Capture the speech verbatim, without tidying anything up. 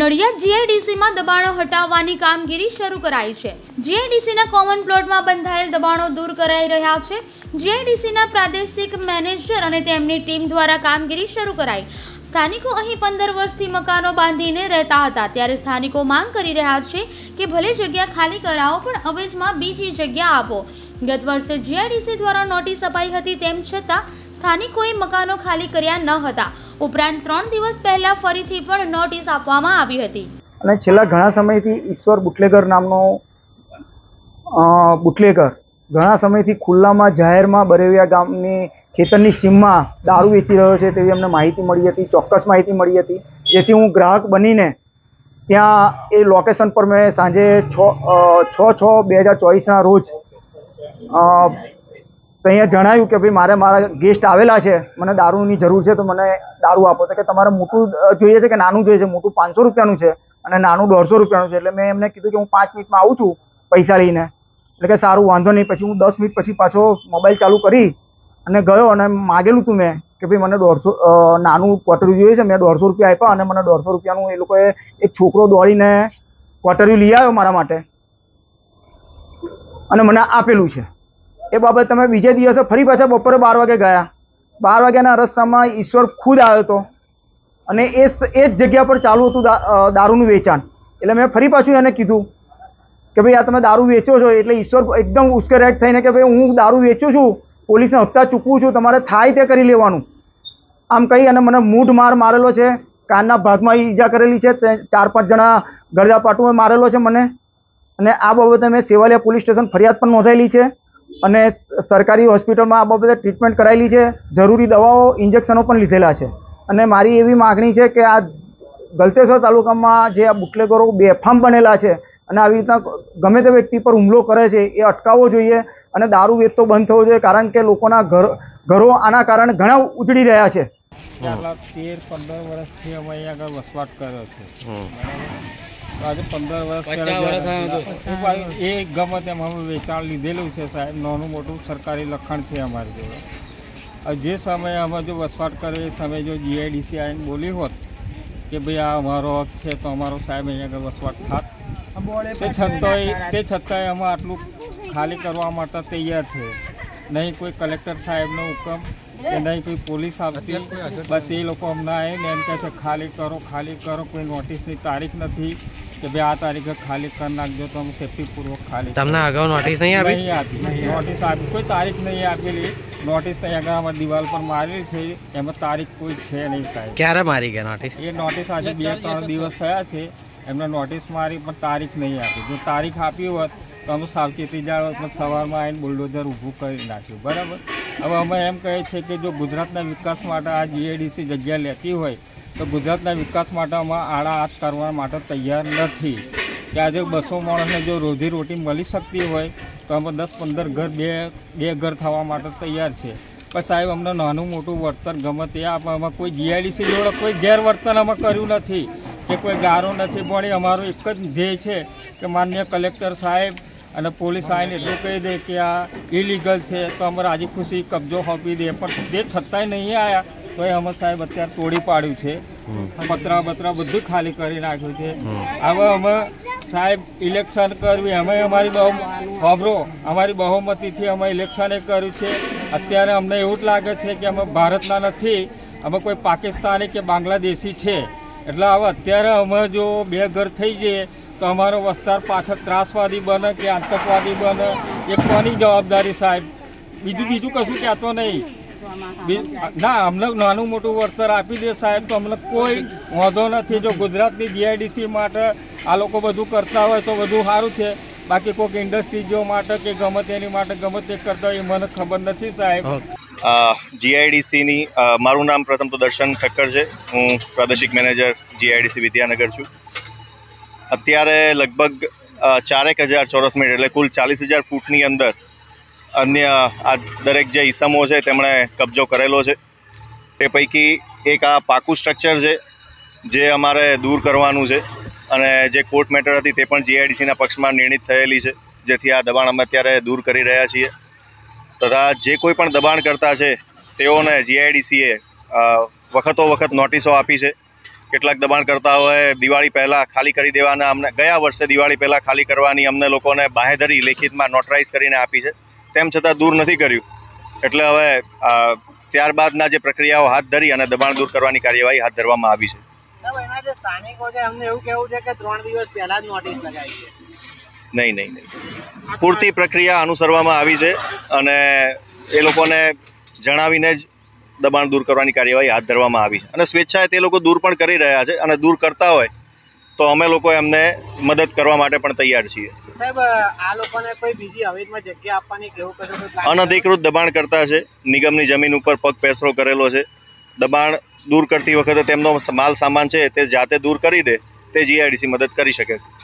નડિયાદ જીઆઈડીસીમાં દબાણો હટાવવાની કામગીરી શરૂ કરાઈ છે। જીઆઈડીસીના કોમન પ્લોટમાં બંધાયેલ દબાણો દૂર કરાઈ રહ્યા છે। જીઆઈડીસીના પ્રાદેશિક મેનેજર અને તેમની ટીમ દ્વારા કામગીરી શરૂ કરાઈ। સ્થાનિકો અહીં પંદર વર્ષથી મકાનો બાંધીને રહેતા હતા, ત્યારે સ્થાનિકો માંગ કરી રહ્યા છે કે ભલે જગ્યા ખાલી કરાવો, પણ અવેજમાં બીજી જગ્યા આપો। ગત વર્ષે જીઆઈડીસી દ્વારા નોટિસ અપાઈ હતી, તેમ છતાં સ્થાનિકોએ મકાનો ખાલી કર્યા ન હતા। ઉપરાંત ત્રણ દિવસ પહેલા ફરીથી પણ નોટિસ આપવામાં આવી હતી અને છેલ્લા ઘણા સમયથી ઈશ્વર બુટલેગર નામનો બુટલેગર ઘણા સમયથી ખુલ્લામાં જાહેરમાં બરેવિયા ગામની ખેતરની સીમમાં દારૂ વેચી રહ્યો છે તેવી અમને માહિતી મળી હતી, ચોક્કસ માહિતી મળી હતી, જેથી હું ગ્રાહક બનીને ત્યાં એ લોકેશન પર મેં સાંજે છ છ છ બે હજાર ચોવીસના રોજ તો અહીંયા જણાવ્યું કે ભાઈ મારે મારા ગેસ્ટ આવેલા છે, મને દારૂની જરૂર છે, તો મને દારૂ આપો। તો કે તમારે મોટું જોઈએ છે કે નાનું જોઈએ છે? મોટું પાંચસો રૂપિયાનું છે અને નાનું દોઢસો રૂપિયાનું છે। એટલે મેં એમને કીધું કે હું પાંચ મિનિટમાં આવું છું પૈસા લઈને। એટલે કે સારું, વાંધો નહીં। પછી હું દસ મિનિટ પછી પાછો મોબાઈલ ચાલુ કરી અને ગયો અને માગેલું હતું મેં કે ભાઈ મને દોઢસો નાનું કોટરિયું જોઈએ છે। મેં દોઢસો રૂપિયા આપ્યા અને મને દોઢસો રૂપિયાનું એ લોકોએ એક છોકરો દોડીને કોટરિયું લઈ આવ્યો મારા માટે અને મને આપેલું છે। એ બાબત તમે બીજે દિવસે ફરી પાછા બપોરે બાર વાગે ગયા। બાર વાગ્યાના રસ્તામાં ઈશ્વર ખુદ આવ્યો હતો અને એ એ જ જગ્યા પર ચાલુ હતું દારૂનું વેચાણ। એટલે મેં ફરી પાછું એને કીધું કે ભાઈ આ તમે દારૂ વેચો છો। એટલે ઈશ્વર એકદમ ઉશ્કેરાટ થઈને કે ભાઈ હું દારૂ વેચું છું, પોલીસને હપ્તા ચૂકવું છું, તમારે થાય તે કરી લેવાનું, આમ કહી અને મને મૂઢ માર મારેલો છે। કાનના ભાગમાં ઈજા કરેલી છે, ચાર પાંચ જણા ગળદાપાટુએ મારેલો છે મને। અને આ બાબતે મેં સેવાલિયા પોલીસ સ્ટેશન ફરિયાદ પણ નોંધાયેલી છે અને સરકારી હોસ્પિટલમાં આ બાબતે ટ્રીટમેન્ટ કરાયેલી છે, જરૂરી દવાઓ ઇન્જેક્શનો પણ લીધેલા છે। અને મારી એવી માગણી છે કે આ ગલતેશ્વર તાલુકામાં જે આ બુટલેગરો બેફામ બનેલા છે અને આવી રીતના ગમે તે વ્યક્તિ પર હુમલો કરે છે એ અટકાવવો જોઈએ અને દારૂ વેચતો બંધ થવો જોઈએ, કારણ કે લોકોના ઘર ઘરો આના કારણે ઘણા ઉજળી રહ્યા છે। તેર પંદર વર્ષથી અમે અહીંયા આગળ વસવાટ કર્યો છે। આજે પંદર વર્ષ એ ગમે તેમ અમે વેચાણ લીધેલું છે સાહેબ, નાનું મોટું સરકારી લખાણ છે અમારી જોડે। જે સમયે અમે જો વસવાટ કર્યો એ સમયે જો જીઆઈડીસી આવીને બોલી હોત કે ભાઈ આ અમારો હક છે, તો અમારો સાહેબ અહીંયા આગળ વસવાટ થાત। તે છતાંય તે છતાંય અમે આટલું ખાલી કરવા માટે તૈયાર છે। નહીં કોઈ કલેક્ટર સાહેબનો હુકમ કે નહીં કોઈ પોલીસ આવતી, બસ એ લોકો અમને આવીને એમ કહે છે ખાલી કરો ખાલી કરો, કોઈ નોટિસની તારીખ નથી કે ભાઈ આ તારીખે ખાલી કરી નાખજો તો અમે સેફ્ટીપૂર્વક ખાલી। તમને અગાઉ નોટિસ નહીં આપી? નહીં આપી, નોટિસ આપી, કોઈ તારીખ નહીં આપેલી। નોટિસ ત્યાં આગળ અમારી દિવાલ પર મારેલી છે, એમાં તારીખ કોઈ છે નહીં સાહેબ। ક્યારે મારી ગયા નોટિસ? એ નોટિસ આજે બે ત્રણ દિવસ થયા છે, એમને નોટિસ મારી પણ તારીખ નહીં આપી। જો તારીખ આપી હોત તો અમે સાવચેતી જાળવત, પણ સવારમાં આવીને બુલડોઝર ઊભું કરી નાખ્યું, બરાબર। હવે અમે એમ કહીએ છીએ કે જો ગુજરાતના વિકાસ માટે આ જીઆઈડીસી જગ્યા લેતી હોય તો ગુજરાતના વિકાસ માટે અમે આડા હાથ કરવા માટે તૈયાર નથી। કે આજે બસો માણસને જો રોજી રોટી મળી શકતી હોય તો અમે દસ પંદર ઘર બે બે ઘર થવા માટે તૈયાર છે। પણ સાહેબ અમને નાનું મોટું વર્તન ગમે તે આપે, અમે કોઈ જીઆઈડીસી જોડે કોઈ ગેરવર્તન અમે કર્યું નથી કે કોઈ ગારો નથી પડી। અમારો એક જ ધ્યેય છે કે માન્ય કલેક્ટર સાહેબ અને પોલીસ આવીને એટલું કહી દે કે આ ઇલીગલ છે તો અમે રાજી ખુશી કબજો સોંપી દે, પણ તે છતાંય નહીં આવ્યા તો એ અમે સાહેબ અત્યારે તોડી પાડ્યું છે, પતરા બતરા બધું ખાલી કરી નાખ્યું છે। હવે અમે સાહેબ ઇલેક્શન કરવી, અમે અમારી બહુ ખબરો અમારી બહુમતીથી અમે ઇલેક્શને કર્યું છે। અત્યારે અમને એવું જ લાગે છે કે અમે ભારતના નથી, અમે કોઈ પાકિસ્તાની કે બાંગ્લાદેશી છે। એટલે હવે અત્યારે અમે જો બે ઘર થઈ જઈએ તો અમારો વિસ્તાર પાછળ ત્રાસવાદી બને કે આતંકવાદી બને, એ કોની જવાબદારી સાહેબ? બીજું બીજું કશું કહેતો નહીં ના, અમને નાનું મોટું વળતર આપી દે સાહેબ તો અમને કોઈ વાંધો નથી। જો ગુજરાતની જીઆઈડીસી માટે આ લોકો બધું કરતા હોય તો બધું સારું છે, બાકી કોઈક ઇન્ડસ્ટ્રીઝો માટે કે ગમે તેની માટે ગમે તે કરતા હોય એ મને ખબર નથી સાહેબ। જીઆઈડીસીની મારું નામ પ્રથમ તો દર્શન ઠક્કર છે, હું પ્રાદેશિક મેનેજર જીઆઈડીસી વિદ્યાનગર છું। અત્યારે લગભગ ચારેક હજાર ચોરસ મીટર એટલે કુલ ચાલીસ હજાર ફૂટની અંદર અન્ય આ દરેક જે ઈસમો છે તેમણે કબજો કરેલો છે। તે પૈકી એક આ પાકું સ્ટ્રક્ચર છે જે અમારે દૂર કરવાનું છે અને જે કોર્ટ મેટર હતી તે પણ જીઆઈડીસીના પક્ષમાં નિર્ણિત થયેલી છે, જેથી આ દબાણ અમે અત્યારે દૂર કરી રહ્યા છીએ। તથા જે કોઈ પણ દબાણ કરતા છે તેઓને જીઆઈડીસીએ વખતો વખત નોટિસો આપી છે કેટલાક દબાણ કરતા હોય દિવાળી પહેલાં ખાલી કરી દેવાના અમને ગયા વર્ષે દિવાળી પહેલાં ખાલી કરવાની અમને લોકોને બાંહેધરી લેખિતમાં નોટરાઇઝ કરીને આપી છે, તેમ છતાં દૂર નથી કર્યું. એટલે હવે ત્યારબાદના જે પ્રક્રિયાઓ હાથ ધરી અને દબાણ દૂર કરવાની કાર્યવાહી હાથ ધરવામાં આવી છે. એના જે સ્થાનિકો છે અમને એવું કહેવું છે કે ત્રણ દિવસ પહેલા જ નોટિસ લગાવી છે. નહીં નહીં નહીં પૂરતી પ્રક્રિયા અનુસરવામાં આવી છે અને એ લોકોને જણાવીને જ દબાણ દૂર કરવાની કાર્યવાહી હાથ ધરવામાં આવી છે અને સ્વેચ્છાએ તે લોકો દૂર પણ કરી રહ્યા છે અને દૂર કરતા હોય તો અમે લોકો એમને મદદ કરવા માટે પણ તૈયાર છીએ. સાહેબ આ લોકોને કોઈ બીજી અવેજમાં જગ્યા આપવાની કેવું કર્યું? અનધિકૃત દબાણ કરતા છે, નિગમની જમીન ઉપર પગ પેસરો કરેલો છે. દબાણ દૂર કરતી વખતે તેમનો માલ સામાન છે તે જાતે દૂર કરી દે તે જીઆઈડીસી મદદ કરી શકે.